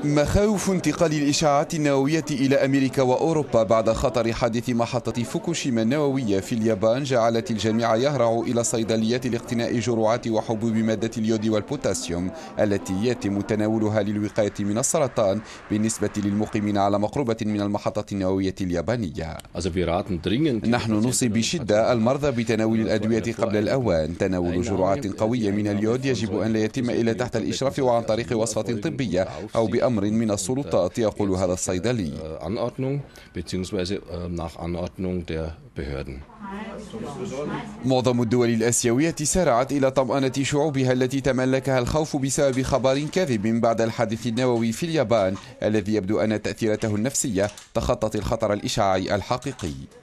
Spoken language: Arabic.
مخاوف انتقال الإشعاعات النووية إلى أمريكا وأوروبا بعد خطر حادث محطة فوكوشيما النووية في اليابان جعلت الجميع يهرع إلى صيدليات لاقتناء جرعات وحبوب مادة اليود والبوتاسيوم التي يتم تناولها للوقاية من السرطان بالنسبة للمقيمين على مقربة من المحطة النووية اليابانية. نحن نوصي بشدة المرضى بتناول الأدوية قبل الأوان. تناول جرعات قوية من اليود يجب أن لا يتم إلا تحت الإشراف وعن طريق وصفة طبية أو بأمر من السلطات، يقول هذا الصيدلي. معظم الدول الآسيوية سارعت إلى طمأنة شعوبها التي تملكها الخوف بسبب خبر كاذب بعد الحادث النووي في اليابان الذي يبدو أن تأثيراته النفسية تخطت الخطر الإشعاعي الحقيقي.